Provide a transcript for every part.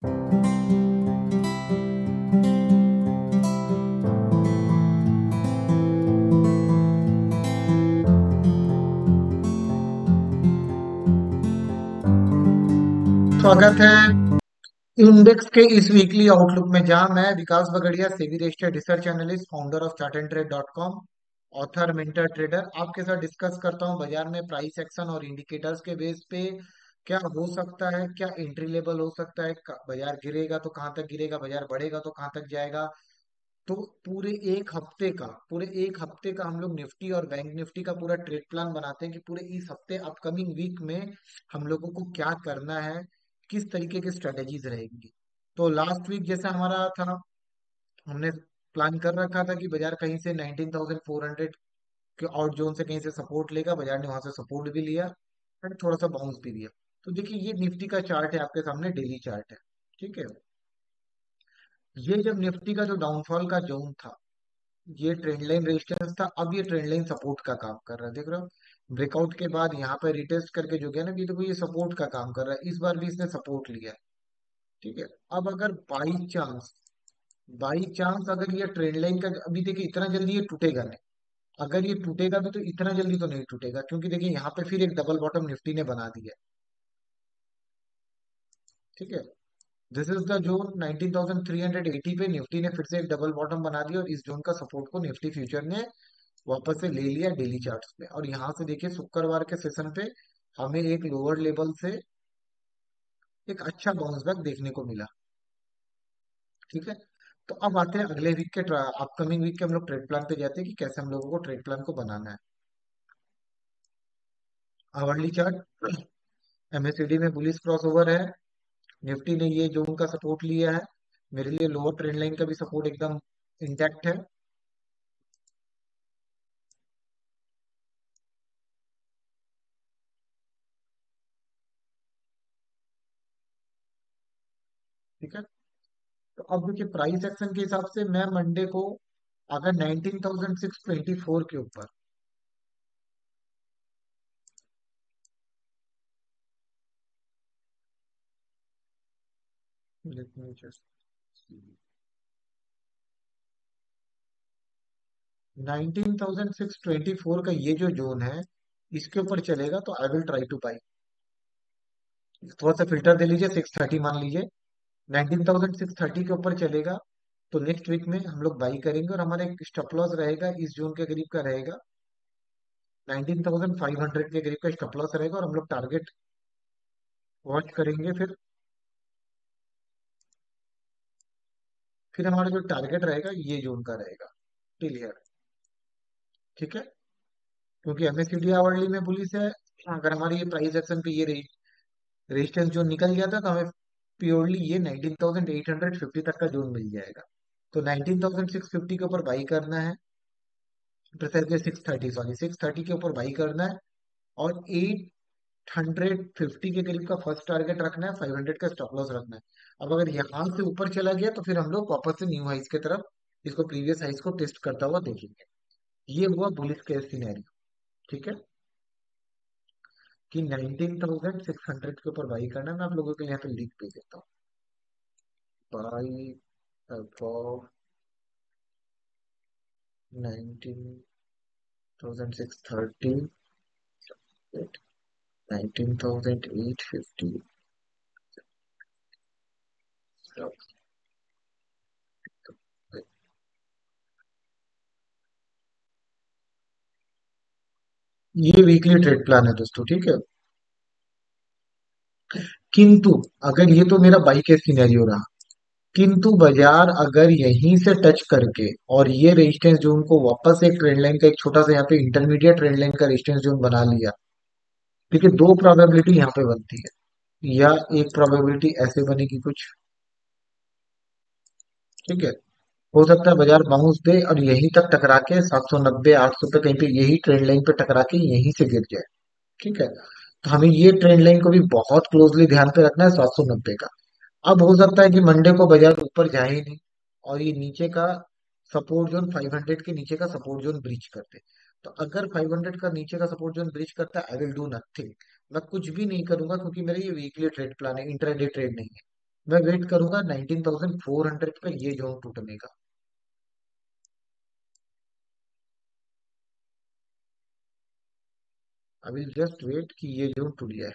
स्वागत है इंडेक्स के इस वीकली आउटलुक में, जहां मैं Vikas Bagaria, SEBI registered research analyst, founder of chart and trade dot com, author, mentor, trader, आपके साथ डिस्कस करता हूं बाजार में प्राइस एक्शन और इंडिकेटर्स के बेस पे क्या हो सकता है, क्या एंट्री लेवल हो सकता है, बाजार गिरेगा तो कहां तक गिरेगा, बाजार बढ़ेगा तो कहां तक जाएगा। तो पूरे एक हफ्ते का हम लोग निफ्टी और बैंक निफ्टी का पूरा ट्रेड प्लान बनाते हैं कि पूरे इस हफ्ते अपकमिंग वीक में हम लोगों को क्या करना है, किस तरीके की स्ट्रेटेजीज रहेंगी। तो लास्ट वीक जैसा हमारा था, हमने प्लान कर रखा था कि बाजार कहीं से 19,400 के आउट जोन से कहीं से सपोर्ट लेगा, बाजार ने वहां से सपोर्ट भी लिया और थोड़ा सा बाउंस भी दिया। तो देखिए, ये निफ्टी का चार्ट है आपके सामने, डेली चार्ट है। ठीक है, ये जब निफ्टी का जो डाउनफॉल का जोन था, ये ट्रेंड लाइन रेजिस्टेंस था, अब ये ट्रेंड लाइन सपोर्ट का काम कर रहा है, देख रहे हो। ब्रेकआउट के बाद यहाँ पे रिटेस्ट करके जो गया ना, ये देखो, ये सपोर्ट का काम कर रहा है, इस बार भी इसने सपोर्ट लिया है। ठीक है, अब अगर बाई चांस अगर ये ट्रेंड लाइन का, अभी देखिए इतना जल्दी ये टूटेगा नहीं। अगर ये टूटेगा भी तो इतना जल्दी तो नहीं टूटेगा, क्योंकि देखिए यहाँ पे फिर एक डबल बॉटम निफ्टी ने बना दिया है। ठीक है, दिस इज द जोन 19,380 पे निफ्टी ने फिर से एक डबल बॉटम बना दिया, और इस जोन का सपोर्ट को निफ्टी फ्यूचर ने वापस से ले लिया डेली चार्ट्स पे। और यहाँ से देखिए शुक्रवार के सेशन पे हमें एक लोअर लेवल से एक अच्छा बाउंस बैक देखने को मिला। ठीक है, तो अब आते हैं अगले वीक के अपकमिंग वीक के हम लोग ट्रेड प्लान पे जाते हैं कि कैसे हम लोगों को ट्रेड प्लान को बनाना है। आवरली चार्ट, एमएससीडी में बुलिश क्रॉसओवर है, निफ्टी ने ये जोन का सपोर्ट लिया है, मेरे लिए लोअर ट्रेंड लाइन का भी सपोर्ट एकदम इंटैक्ट है। ठीक है, तो अब देखिए प्राइस एक्शन के हिसाब से मैं मंडे को अगर 19,624 के ऊपर, let me just see, 19,624 का ये जो जोन है, इसके ऊपर चलेगा तो I will try to buy. थोड़ा सा फिल्टर दे लीजिए, 630 मान लीजिए। 19,630 के ऊपर चलेगा तो नेक्स्ट वीक में हम लोग बाई करेंगे, और हमारा एक स्टॉप लॉस रहेगा इस जोन के करीब का रहेगा, 19,500 के करीब का स्टॉप लॉस रहेगा, और हम लोग टारगेट वॉच करेंगे। फिर हमारा जो टारगेट रहेगा ये जोन का रहेगा, टिल हियर। ठीक है, क्योंकि एमएससीडी आवरली में बुलिश है, अगर हमारी ये प्राइस एक्शन पे ये रेजिस्टेंस जोन निकल गया था तो हमें प्योरली ये 19,850 तक का जोन मिल जाएगा। तो 19,650 के ऊपर बाई करना है, प्रिसाइजली 630, सॉरी 630 के ऊपर बाई करना है, और 850 के करीब का फर्स्ट टारगेट रखना है, 500 का स्टॉप लॉस रखना है। अब अगर यहाँ से ऊपर चला गया तो फिर हम लोग वापस से न्यू हाइस की तरफ इसको, प्रीवियस हाइस को टेस्ट करता हुआ देखेंगे। ये हुआ बुलिश केस सिनेरियो। ठीक है, कि 19,600 के ऊपर बाई करना है। मैं आप लोगों के लिए यहाँ पे लिख भी देता हूँ, बाई अबव 19,630, 19,850। ये वीकली ट्रेड प्लान है दोस्तों, ठीक है। किंतु अगर ये तो मेरा बाई केस सिनेरियो रहा, किंतु बाजार अगर यहीं से टच करके और ये रेजिस्टेंस जोन को वापस एक ट्रेंड लाइन का, एक छोटा सा यहाँ पे इंटरमीडिएट ट्रेंड लाइन का रेजिस्टेंस जोन बना लिया, देखिए दो प्रोबेबिलिटी यहाँ पे बनती है, या एक प्रोबेबिलिटी ऐसे बनेगी कुछ। ठीक है, हो सकता है बाजार बाउंस दे और यहीं तक टकरा के 790 800 पे कहीं पे यही ट्रेंड लाइन पे टकरा के यहीं से गिर जाए। ठीक है, तो हमें ये ट्रेंड लाइन को भी बहुत क्लोजली ध्यान पे रखना है, 790 का। अब हो सकता है कि मंडे को बाजार ऊपर जाए ही नहीं, और ये नीचे का सपोर्ट जोन, 500 के नीचे का सपोर्ट जोन ब्रीच करते। तो अगर 500 का नीचे का सपोर्ट जोन ब्रीच करता है, आई विल डू नथिंग, मैं कुछ भी नहीं करूंगा, क्योंकि मेरा ये वीकली ट्रेड प्लान है, इंट्राडे ट्रेड नहीं है। मैं वेट करूंगा 19,400 पे ये जोन टूटने का। अभी जस्ट वेट कि ये जोन टूट जाए।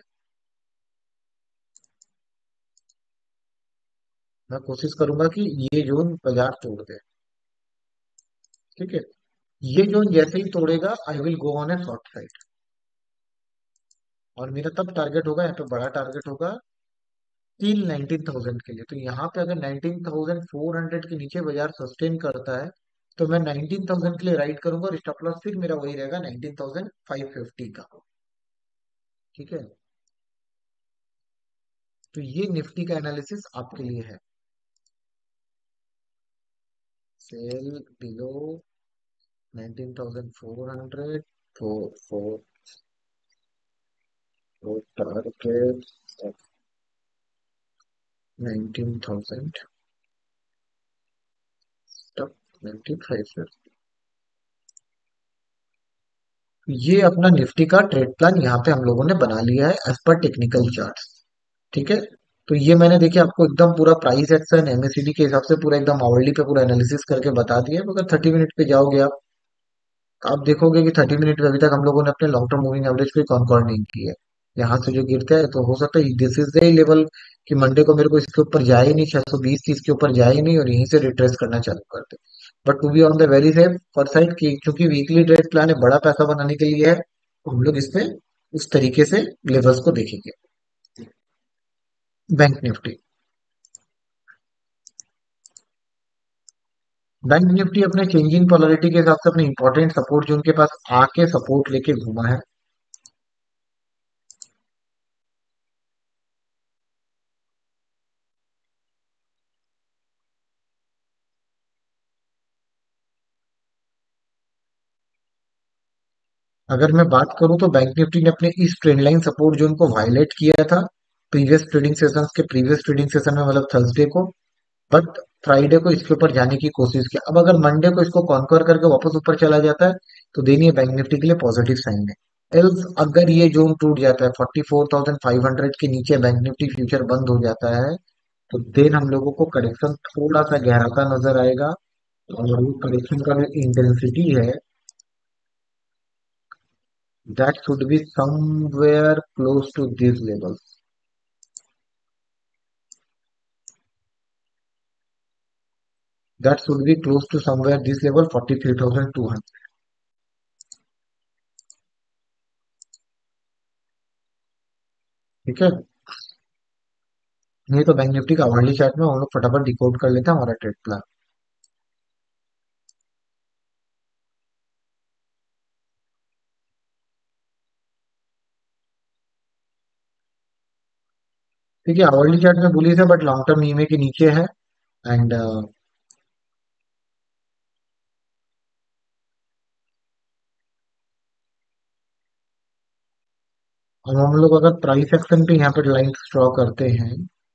मैं कोशिश करूंगा कि ये जोन बाजार तोड़ दे। ठीक है। ये जोन जैसे ही तोड़ेगा I will go on a short side. और मेरा तब टारगेट होगा, यहाँ पे बड़ा टारगेट होगा टिल 19,000 के लिए। तो यहाँ पे अगर 19,400 के नीचे बाजार सस्टेन करता है तो मैं 19,000 के लिए राइड करूंगा, और स्टॉप लॉस फिर मेरा वही रहेगा 19,550 का। ठीक है। तो ये निफ्टी का एनालिसिस आपके लिए है। सेल बिलो 19,400, फोर टारगेट 19,000, तब 95। ये अपना निफ्टी का ट्रेड प्लान यहाँ पे हम लोगों ने बना लिया है एज पर टेक्निकल चार्ट्स। ठीक है। तो ये मैंने देखिए आपको एकदम पूरा प्राइस एक्शन एमएसीडी के हिसाब से पूरा एकदम आवरली पे पूरा एनालिसिस करके बता दिया है। अगर 30 मिनट पे जाओगे आप, तो आप देखोगे कि 30 मिनट में अभी तक हम लोगों ने अपने लॉन्ग टर्म मूविंग एवरेज को कॉन्कॉर्ड नहीं की है। यहाँ से जो गिरता है तो हो सकता है दिस इज द लेवल कि मंडे को मेरे को इसके ऊपर जाए ही नहीं, 620 30 के ऊपर जाए ही नहीं, और यहीं से रिट्रेस करना चालू कर दे। But to be on the very safe for side की, क्योंकि वीकली ट्रेड प्लान है, बड़ा पैसा बनाने के लिए है, तो हम लोग इसमें उस तरीके से लेवल्स को देखेंगे। बैंक निफ्टी। बैंक निफ्टी अपने चेंजिंग पोलैरिटी के हिसाब से अपने इंपॉर्टेंट सपोर्ट जोन के पास आके सपोर्ट लेके घूमा है। अगर मैं बात करूं तो बैंक निफ्टी ने अपने इस ट्रेंड लाइन सपोर्ट जोन को वायलेट किया था प्रीवियस ट्रेडिंग सेशन में, मतलब थर्सडे को। बट फ्राइडे को इसके ऊपर जाने की कोशिश की। अब अगर मंडे को इसको कॉन्कर करके वापस ऊपर चला जाता है तो देन ये बैंक निफ्टी के लिए पॉजिटिव साइन है। एल्स अगर ये जोन टूट जाता है 44,500 के नीचे बैंक निफ्टी फ्यूचर बंद हो जाता है, तो देन हम लोगों को करेक्शन थोड़ा सा गहराता नजर आएगा। और वो करेक्शन का जो इंटेंसिटी है, that should be somewhere close to these levels. That should be close to somewhere this level 43,200। ठीक है। ये तो बैंक निफ्टी का आवरली चार्ट में हम लोग फटाफट डिकोड कर लेते हैं हमारा ट्रेड प्लान। ठीक है, आवरली चार्ट में बुलिश है बट लॉन्ग टर्म ईएमए के नीचे है। एंड अब हम लोग अगर प्राइस एक्शन पे यहाँ पर लाइन ड्रॉ करते हैं,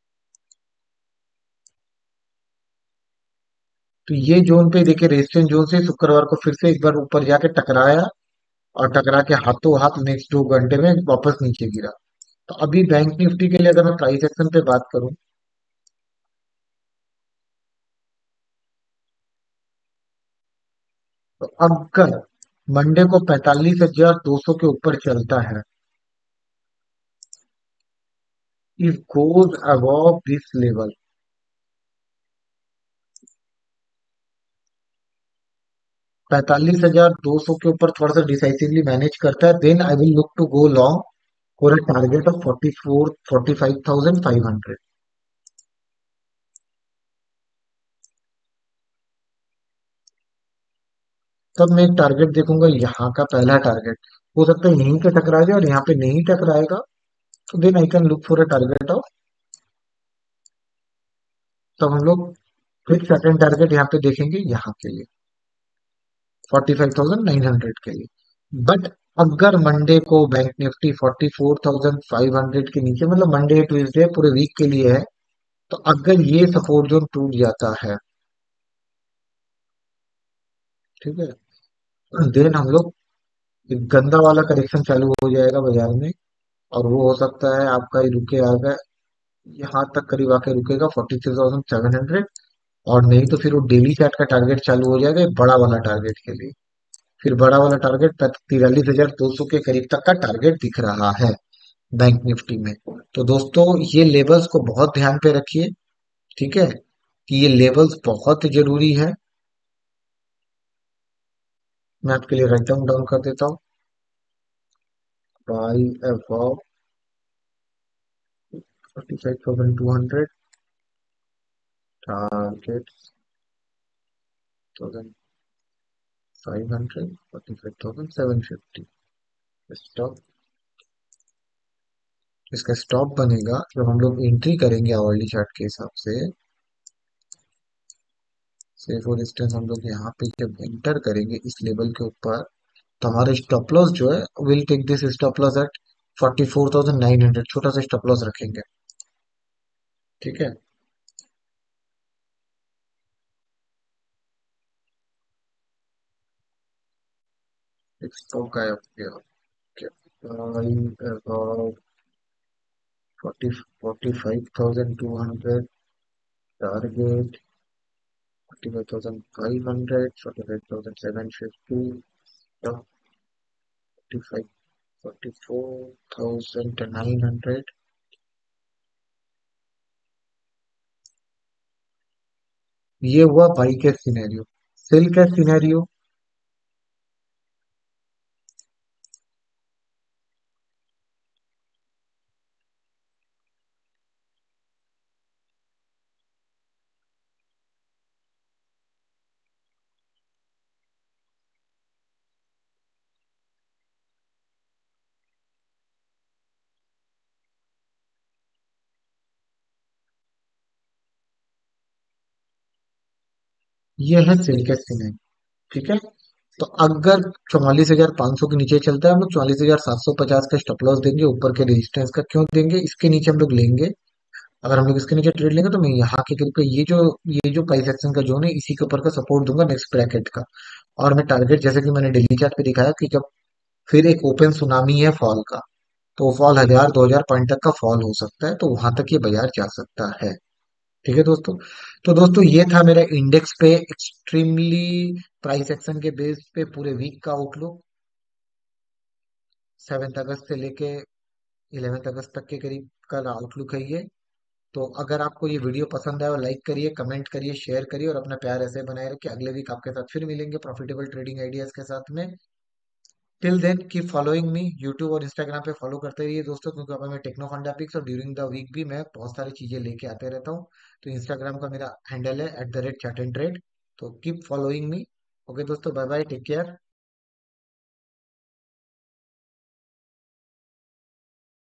तो ये जोन पे देखिए रेजिस्टेंस जोन से शुक्रवार को फिर से एक बार ऊपर जाके टकराया, और टकरा के हाथों हाथ नेक्स्ट 2 घंटे में वापस नीचे गिरा। तो अभी बैंक निफ्टी के लिए अगर मैं प्राइस एक्शन पे बात करूं, तो अगर मंडे को 45,200 के ऊपर चलता है, if goes above this level, 45,200 के ऊपर थोड़ा सा डिसाइसिवली मैनेज करता है, then I will look to go long for a target of 45,500। तब मैं एक टारगेट देखूंगा, यहाँ का पहला टारगेट हो सकता है यहीं पे टकरा जाए, और यहाँ पे नहीं टकराएगा तो then I can look for a target of, तब हम लोग फिर सेकंड टारगेट यहाँ पे देखेंगे यहाँ के लिए 45,900 के लिए। बट अगर मंडे को बैंक निफ्टी 44,500 के नीचे, मतलब मंडे ट्यूसडे पूरे वीक के लिए है, तो अगर ये सपोर्ट जोन टूट जाता है, ठीक है, देन हम लोग एक गंदा वाला करेक्शन चालू हो जाएगा बाजार में। और वो हो सकता है आपका ही रुके आगे यहाँ तक करीब आके रुकेगा 43,700। और नहीं तो फिर वो डेली चार्ट का टारगेट चालू हो जाएगा एक बड़ा वाला टारगेट के लिए। फिर बड़ा वाला टारगेट 43,200 के करीब तक का टारगेट दिख रहा है बैंक निफ्टी में। तो दोस्तों ये लेवल्स को बहुत ध्यान पे रखिए। ठीक है, कि ये लेवल्स बहुत जरूरी है। मैं आपके लिए राइट डाउन कर देता हूँ। Buy above 45,200, target 1,500, 45,750। स्टॉप, इसका स्टॉप बनेगा जब हम लोग एंट्री करेंगे आवरली चार्ट के हिसाब से। से फॉर इंस्टेंस हम लोग यहाँ पे जब एंटर करेंगे इस लेवल के ऊपर, तो हमारा स्टॉप लॉस जो है, will take this stop loss at 44,900, छोटा सा स्टॉप लॉस रखेंगे। ठीक है, एक स्टॉप गायब किया। About 45,200, target 45,500, 45,750, 44,900। ये हुआ बाई के सिनेरियो। सेल का सिनेरियो, ये है सेल का सिनेरियो। ठीक है, तो अगर 44,500 के नीचे चलता है, हम लोग 44,750 का स्टॉप लॉस देंगे। ऊपर के रेजिस्टेंस का क्यों देंगे, इसके नीचे हम लोग लेंगे। अगर हम लोग इसके नीचे ट्रेड लेंगे तो मैं यहाँ के करीब का ये जो प्राइस एक्शन का जोन है, इसी के ऊपर का सपोर्ट दूंगा नेक्स्ट ब्रैकेट का। और मैं टारगेट, जैसे कि मैंने डेली चार्ट पे दिखाया, कि जब फिर एक ओपन सुनामी है फॉल का, तो वो फॉल 1,000-2,000 पॉइंट तक का फॉल हो सकता है, तो वहां तक ये बाजार जा सकता है। ठीक है दोस्तों, तो दोस्तों ये था मेरा इंडेक्स पे एक्सट्रीमली प्राइस एक्शन के बेस पे पूरे वीक का आउटलुक। 7 अगस्त से लेके 11 अगस्त तक के करीब का आउटलुक है ये। तो अगर आपको ये वीडियो पसंद आए, लाइक करिए, कमेंट करिए, शेयर करिए, और अपना प्यार ऐसे बनाए रखिए। अगले वीक आपके साथ फिर मिलेंगे प्रॉफिटेबल ट्रेडिंग आइडियाज के साथ में। Till then keep following me, YouTube और इंस्टाग्राम पे फॉलो करते रहिए दोस्तों, क्योंकि अब मैं टेक्नो फंडा पिक्स और ड्यूरिंग द वीक भी मैं बहुत सारी चीजें लेके आते रहता हूँ। तो इंस्टाग्राम का मेरा हैंडल है @chartandtrade। तो कीप फॉलोइंग मी। ओके दोस्तों, बाय बाय, टेक केयर।